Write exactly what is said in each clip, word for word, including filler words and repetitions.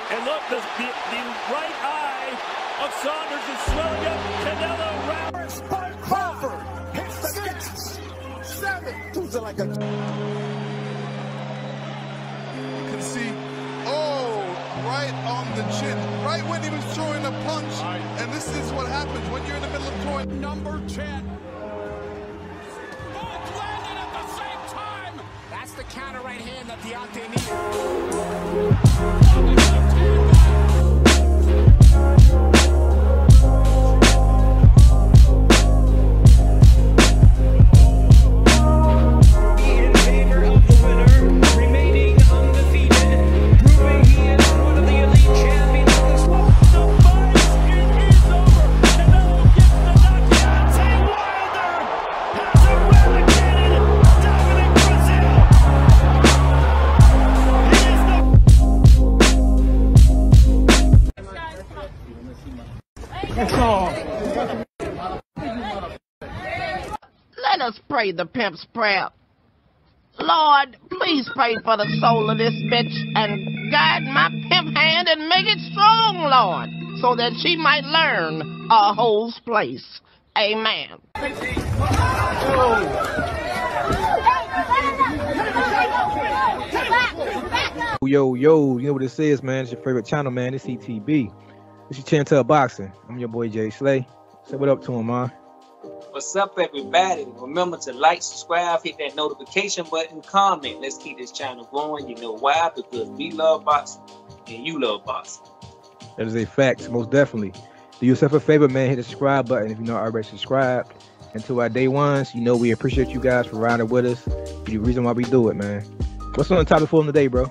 And look, the, the, the right eye of Saunders is swelling up. Canelo rounds by Crawford. Hits the six, seven. Dudes are like a... You can see, oh, right on the chin, right when he was throwing a punch. Right. And this is what happens when you're in the middle of throwing. Number ten. Both landed at the same time. That's the counter right hand that Deontay needed. Let us pray the pimp's prayer. Lord, please pray for the soul of this bitch and guide my pimp hand and make it strong, Lord, so that she might learn a hoe's place. Amen. Yo, yo, you know what this is, man. It's your favorite channel, man. It's E T B. It's your Chantel Boxing. I'm your boy, Jay Slay. Say what up to him, man. What's up, everybody? Remember to like, subscribe, hit that notification button, comment. Let's keep this channel going. You know why? Because we love boxing and you love boxing. That is a fact, most definitely. Do yourself a favor, man. Hit the subscribe button if you're not already subscribed. And to our day ones, you know we appreciate you guys for riding with us. You're the reason why we do it, man. What's on the topic for him today, bro?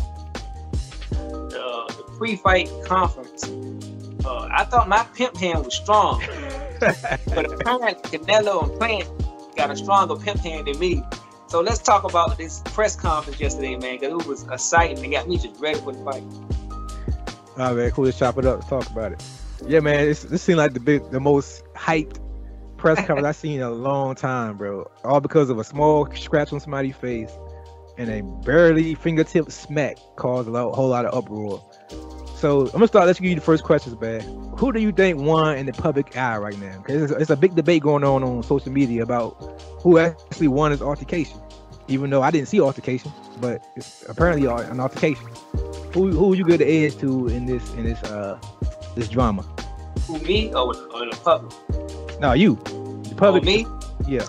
Uh, the pre-fight conference. Uh, I thought my pimp hand was strong. But apparently Canelo and Plant got a stronger pimp hand than me. So let's talk about this press conference yesterday, man, because it was exciting. It got me just ready for the fight. All right, man, cool. Let's chop it up. Let's talk about it. Yeah, man, it's, this seemed like the big, the most hyped press conference I've seen in a long time, bro. All because of a small scratch on somebody's face and a barely fingertip smack caused a lot, whole lot of uproar. So I'm gonna start. Let's give you the first questions, man. Who do you think won in the public eye right now? Because it's, it's a big debate going on on social media about who actually won this altercation. Even though I didn't see altercation, but it's apparently an altercation. Who who you give the edge to in this in this uh this drama? Who, me or, or the public? No, you. The public. Oh, me? Yeah.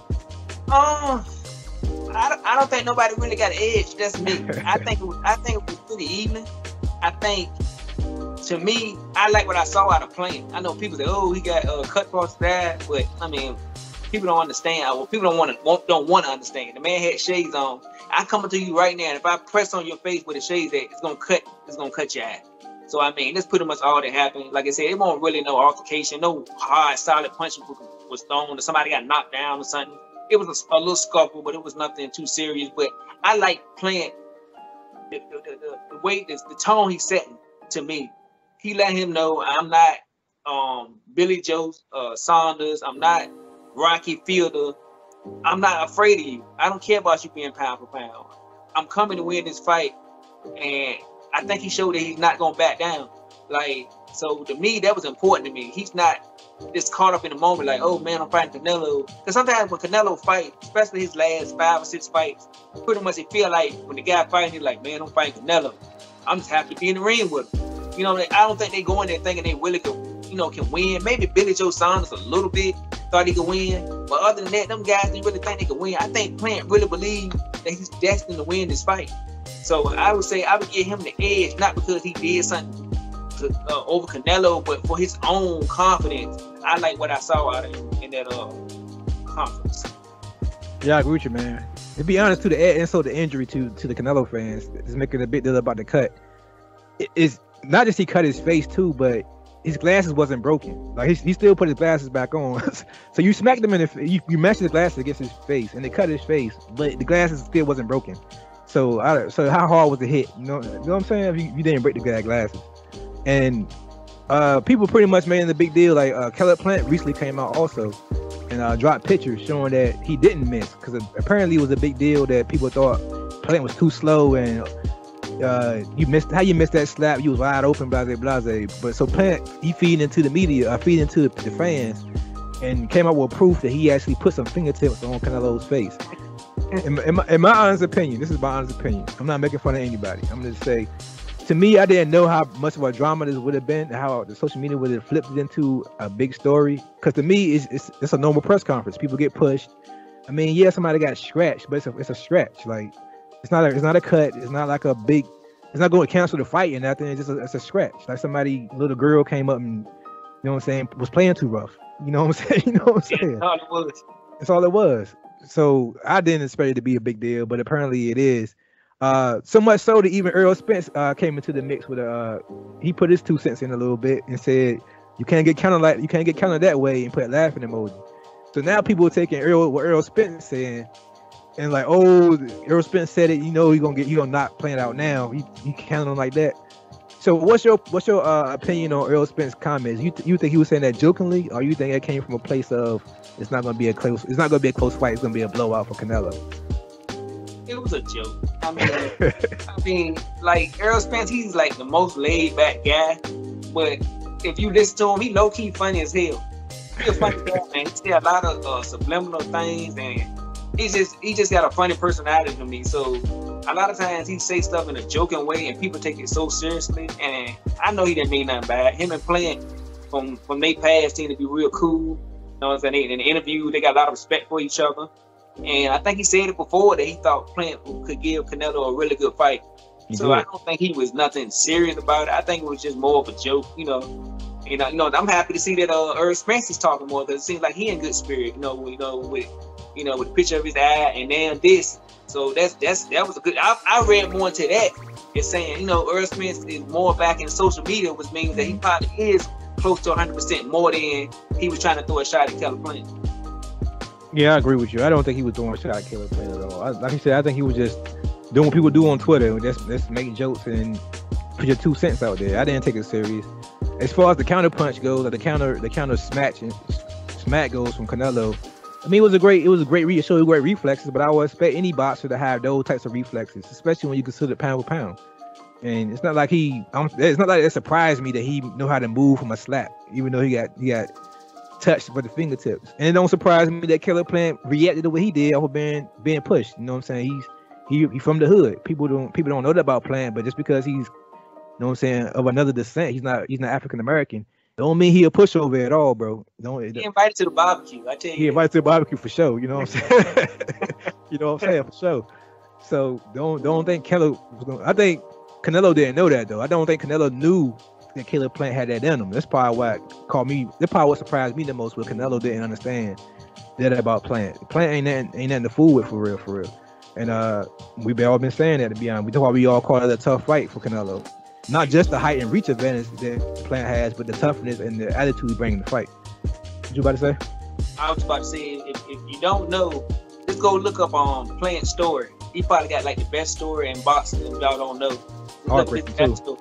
Um, I don't, I don't think nobody really got an edge. That's me. I think it was, I think it was pretty even. I think, to me, I like what I saw out of Plant. I know people say, "Oh, he got uh, cut across the side," but I mean, people don't understand. Well, people don't want to don't want to understand. The man had shades on. I come to you right now, and if I press on your face with the shades, at, it's gonna cut. It's gonna cut your eye. So I mean, that's pretty much all that happened. Like I said, it won't really no altercation, no hard, solid punch was thrown, or somebody got knocked down or something. It was a, a little scuffle, but it was nothing too serious. But I like Plant. The, the, the, the way, the, the tone he's setting to me, he let him know I'm not um, Billy Joe uh, Saunders. I'm not Rocky Fielder. I'm not afraid of you. I don't care about you being pound for pound. I'm coming to win this fight, and I think he showed that he's not gonna back down. Like, so to me, that was important to me. He's not just caught up in the moment, like, oh man, I'm fighting Canelo. Because sometimes when Canelo fight, especially his last five or six fights, pretty much it feel like when the guy fighting, he's like, man, I'm fighting Canelo. I'm just happy to be in the ring with him. You know, I don't think they go in there thinking they really can, you know, can win. Maybe Billy Joe Saunders a little bit thought he could win, but other than that, them guys didn't really think they could win. I think Plant really believed that he's destined to win this fight. So I would say I would give him the edge, not because he did something to, uh, over Canelo, but for his own confidence. I like what I saw out of him in that uh, conference. Yeah, I agree with you, man. To be honest, to the and so the injury to to the Canelo fans is making a big deal about the cut. It, it's not just he cut his face too, but his glasses wasn't broken. Like he, he still put his glasses back on. So you smacked him in the you, you matched his glasses against his face, and they cut his face, but the glasses still wasn't broken. So I, so how hard was the hit? You know, you know what I'm saying? If you, you didn't break the guy glasses, and uh, people pretty much made it a big deal. Like uh, Caleb Plant recently came out also and uh, dropped pictures showing that he didn't miss, because apparently it was a big deal that people thought Plant was too slow and uh, you missed how you missed that slap. You was wide open, blase, blase. But so Plant, he feeding into the media, uh, feeding into the fans, and came out with proof that he actually put some fingertips on Canelo's face. In, in, my, in my honest opinion, this is my honest opinion. I'm not making fun of anybody. I'm gonna say, to me, I didn't know how much of a drama this would have been, how the social media would have flipped it into a big story. Because to me, it's, it's it's a normal press conference. People get pushed. I mean, yeah, somebody got scratched, but it's a it's a stretch. Like it's not a, it's not a cut. It's not like a big. It's not going to cancel the fight and nothing. It's just a, it's a scratch. Like somebody, little girl came up and, you know what I'm saying, was playing too rough. You know what I'm saying? You know what I'm saying? Yeah, all it was. That's all it was. So I didn't expect it to be a big deal, but apparently it is. Uh, so much so that even Earl Spence uh, came into the mix with a. Uh, he put his two cents in a little bit and said, "You can't get counted like you can't get counted that way," and put a laughing emoji. So now people are taking Earl what Earl Spence saying, and like, "Oh, Earl Spence said it. You know, he gonna get he gonna not plan it out now. He he counted him like that." So what's your what's your uh, opinion on Earl Spence's comments? You th- you think he was saying that jokingly, or you think it came from a place of it's not gonna be a close it's not gonna be a close fight. It's gonna be a blowout for Canelo. It was a joke. I mean, I mean, like Earl Spence, he's like the most laid back guy. But if you listen to him, he low key funny as hell. He's a funny guy, man. He say a lot of uh, subliminal things, and he's just he just got a funny personality to me. So a lot of times he say stuff in a joking way, and people take it so seriously. And I know he didn't mean nothing bad. Him and Plant from from their past seem to be real cool. You know what I'm saying? In the interview, they got a lot of respect for each other. And I think he said it before that he thought Plant could give Canelo a really good fight. He so did. I don't think he was nothing serious about it. I think it was just more of a joke, you know. And you know, I'm happy to see that uh, Earl Spence is talking more because it seems like he in good spirit, you know. You know, with you know, with the picture of his eye and then this. So that's that's that was a good. I, I read more into that. It's saying, you know, Earl Spence is more back in social media, which means that he probably is close to one hundred percent more than he was trying to throw a shot at Caleb Plant. Yeah, I agree with you. I don't think he was doing a shot at Caleb Plant at all. I, like you said, I think he was just doing what people do on Twitter. Just, just make jokes and put your two cents out there. I didn't take it serious. As far as the counter punch goes, or the counter the counter smack and smack goes from Canelo, I mean, it was a great it was a great re- show great reflexes. But I would expect any boxer to have those types of reflexes, especially when you consider pound for pound. And it's not like he, I'm, it's not like it surprised me that he know how to move from a slap, even though he got he got. touched for the fingertips. And it don't surprise me that Caleb Plant reacted the way he did off of being being pushed. You know what I'm saying? He's he, he from the hood. People don't people don't know that about Plant, but just because he's, you know what I'm saying, of another descent, he's not he's not African American. Don't mean he a pushover at all, bro. Don't he invited to the barbecue? I tell you, he invited to the barbecue for sure. You know what I'm saying? You know what I'm saying, for sure. So don't don't think Canelo was gonna. I think Canelo didn't know that though. I don't think Canelo knew that Caleb Plant had that in him. That's probably what called me. That's probably what surprised me the most. But Canelo didn't understand that about Plant. Plant ain't nothing, ain't nothing to fool with for real, for real. And uh, we've all been saying that, to be honest. That's why we all call it a tough fight for Canelo. Not just the height and reach advantage that Plant has, but the toughness and the attitude he brings in the fight. What you about to say? I was about to say, if, if you don't know, just go look up on um, Plant's story. He probably got like the best story in boxing if y'all don't know. Heartbreaking too.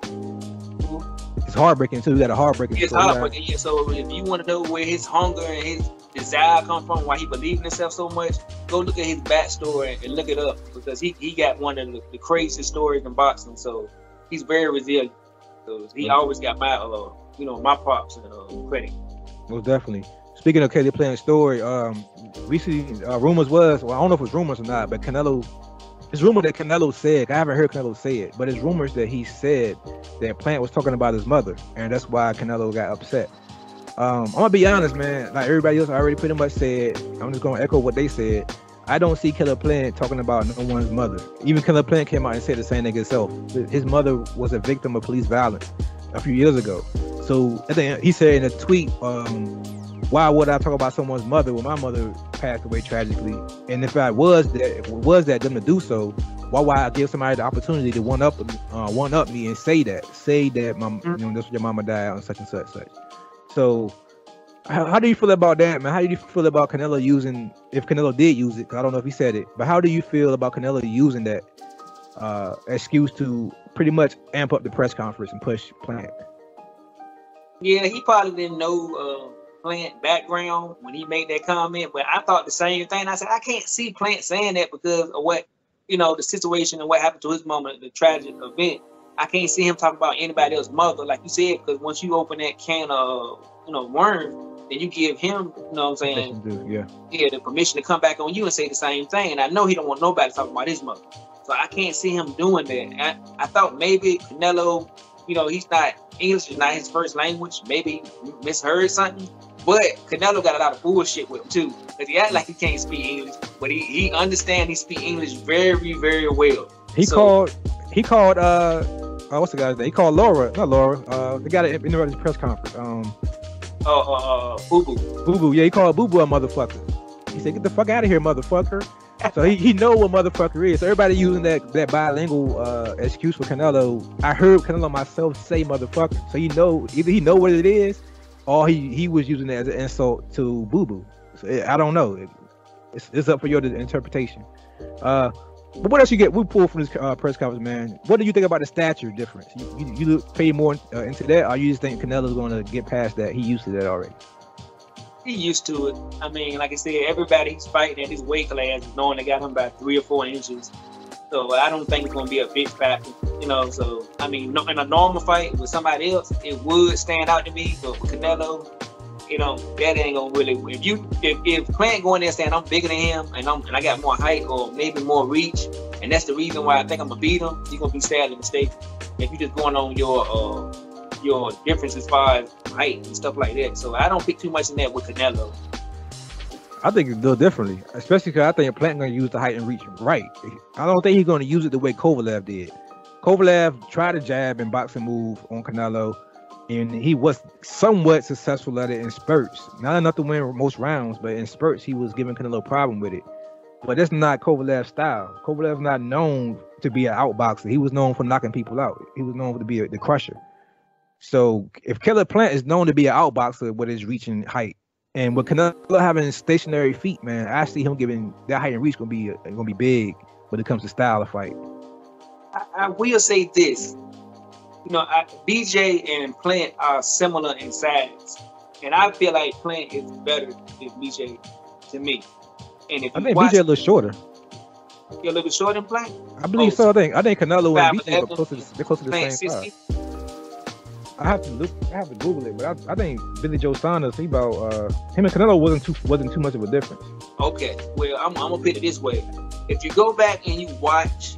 It's heartbreaking too. You got a heartbreaking It's story. heartbreaking, yeah. So if you want to know where his hunger and his desire come from, why he believed in himself so much, go look at his backstory and look it up, because he, he got one of the, the craziest stories in boxing. So he's very resilient. So he mm-hmm. always got my uh, you know, my props and uh, credit. Most definitely. Speaking of Caleb Plant's story, um, recently uh, rumors was, well, I don't know if it's rumors or not, but Canelo. It's rumored that Canelo said, I haven't heard Canelo say it, but it's rumors that he said that Plant was talking about his mother, and that's why Canelo got upset. Um, I'm gonna be honest, man. Like everybody else already pretty much said, I'm just gonna echo what they said. I don't see Caleb Plant talking about no one's mother. Even Caleb Plant came out and said the same thing himself. His mother was a victim of police violence a few years ago. So I think he said in a tweet, um, why would I talk about someone's mother when my mother passed away tragically? And if I was that, if it was that them to do so, why would I give somebody the opportunity to one up, uh, one up me and say that, say that my, you know, this your mama died on such and such, such. So, how, how do you feel about that, man? How do you feel about Canelo using, if Canelo did use it? Cause I don't know if he said it, but how do you feel about Canelo using that uh, excuse to pretty much amp up the press conference and push Plant? Yeah, he probably didn't know. Uh... Plant background when he made that comment, but I thought the same thing. I said I can't see Plant saying that because of what you know, the situation and what happened to his mama, the tragic event, I can't see him talking about anybody else's mother, like you said, because once you open that can of, you know, worms, then you give him, you know what I'm saying? Do, yeah. Yeah, the permission to come back on you and say the same thing. And I know he don't want nobody talking about his mother. So I can't see him doing that. I, I thought maybe Canelo, you know, he's not, English is not his first language. Maybe he misheard something. But Canelo got a lot of bullshit with him too. Because he act like he can't speak English. But he, he understands he speak English very, very well. He so, called, he called, uh, uh, what's the guy's name? He called Laura, not Laura, uh, the guy that interrupted his press conference. Um, uh, uh, uh, Boo Boo. Boo Boo, yeah, he called Boo Boo a motherfucker. He said, get the fuck out of here, motherfucker. So he, he know what motherfucker is. So everybody using that that bilingual uh, excuse for Canelo. I heard Canelo myself say motherfucker. So he know either he know what it is, or he, he was using it as an insult to Boo Boo. So it, I don't know. It, it's, it's up for your interpretation. Uh, but what else you get? We pulled from this uh, press conference, man. What do you think about the stature difference? You, you, you pay more uh, into that, or you just think Canelo's going to get past that? He used to that already. He used to it. I mean, like I said, everybody he's fighting at his weight class knowing they got him by three or four inches. So I don't think it's going to be a big factor, you know. So, I mean, in a normal fight with somebody else, it would stand out to me. But with Canelo, you know, that ain't going to really. If you, if, if Plant going there saying I'm bigger than him and, I'm, and I got more height or maybe more reach, and that's the reason why I think I'm going to beat him, you're going to be sadly mistaken. If you're just going on your, uh, your difference as far as height and stuff like that. So I don't pick too much in that with Canelo. I think it's a little differently, especially because I think Plant going to use the height and reach right. I don't think he's going to use it the way Kovalev did. Kovalev tried a jab and boxing move on Canelo, and he was somewhat successful at it in spurts. Not enough to win most rounds, but in spurts he was giving Canelo a problem with it. But that's not Kovalev's style. Kovalev's not known to be an outboxer. He was known for knocking people out. He was known to be a, the crusher. So if Caleb Plant is known to be an outboxer with his reach and height, and with Canelo having stationary feet, man, I see him giving that height and reach gonna be gonna be big when it comes to style of fight. I, I will say this, you know, I, B J and Plant are similar in size, and I feel like Plant is better than B J to me. And if I you think watch, B J a little shorter. You're a little bit shorter than Plant. I believe oh, so. I think I think Canelo and B J are close to the, they're close to the Plant same sixty. size. I have to look. I have to Google it, but I, I think Billy Joe Saunders, he about uh, him and Canelo wasn't too wasn't too much of a difference. Okay, well, I'm, I'm gonna put it this way: if you go back and you watch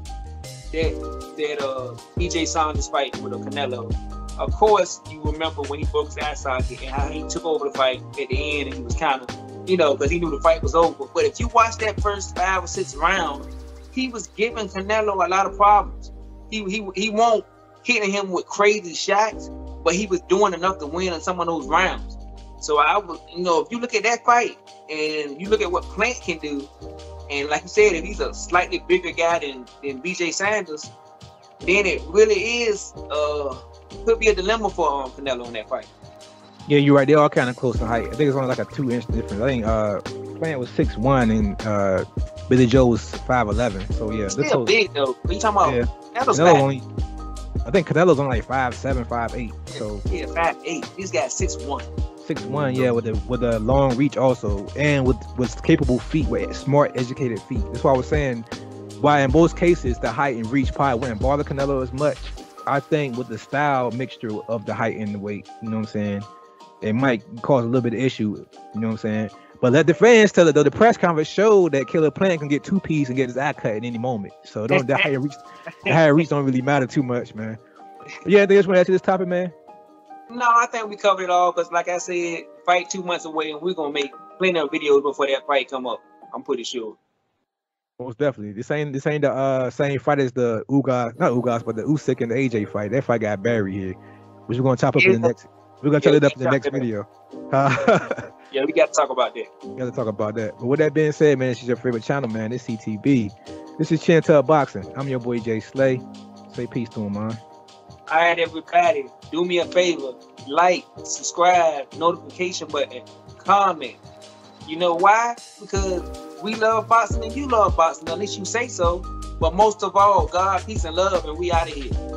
that that uh B J Saunders fight with a Canelo, of course you remember when he broke his eye socket and how he took over the fight at the end, and he was kind of, you know, because he knew the fight was over. But if you watch that first five or six rounds, he was giving Canelo a lot of problems. He he he won't hitting him with crazy shots, but he was doing enough to win in some of those rounds. So I was, you know, if you look at that fight and you look at what Plant can do, and like you said, if he's a slightly bigger guy than, than B J Sanders, then it really is uh could be a dilemma for um, Canelo in that fight. Yeah, you're right. They're all kind of close to height. I think it's only like a two inch difference. I think uh Plant was six one and uh Billy Joe was five eleven. So yeah, Still this whole, big though. What you talking about? Yeah. Canelo's Canelo fat. only, I think Canelo's only like five seven, five eight. So Yeah, five eight. This guy's six one. six one, yeah, with a with a long reach also, and with with capable feet, with smart, educated feet. That's why I was saying, why in most cases the height and reach probably wouldn't bother Canelo as much. I think with the style mixture of the height and the weight, you know what I'm saying, it might cause a little bit of issue. You know what I'm saying. But let the fans tell it though. The press conference showed that Caleb Plant can get two piece and get his eye cut at any moment. So don't the height and reach, the height and reach don't really matter too much, man. But yeah, I think I just want to add to this topic, man. No, I think we covered it all because, like I said, fight two months away, and we're gonna make plenty of videos before that fight come up. I'm pretty sure. Most definitely. This ain't this ain't the uh, same fight as the Ugas, not Ugas, but the Usyk and the A J fight. That fight got buried here, which we're gonna chop up Yeah. in the next. We're gonna chop Yeah, it up we in the next chop it up. video. Uh, Yeah, we got to talk about that. we gotta talk about that. But with that being said, man, this is your favorite channel, man. This C T B. This is Chantel Boxing. I'm your boy Jay Slay. Say peace to him, man. All right, everybody, do me a favor: like, subscribe, notification button, comment. You know why? Because we love boxing and you love boxing. At least you say so. But most of all, God, peace, and love, and we out of here.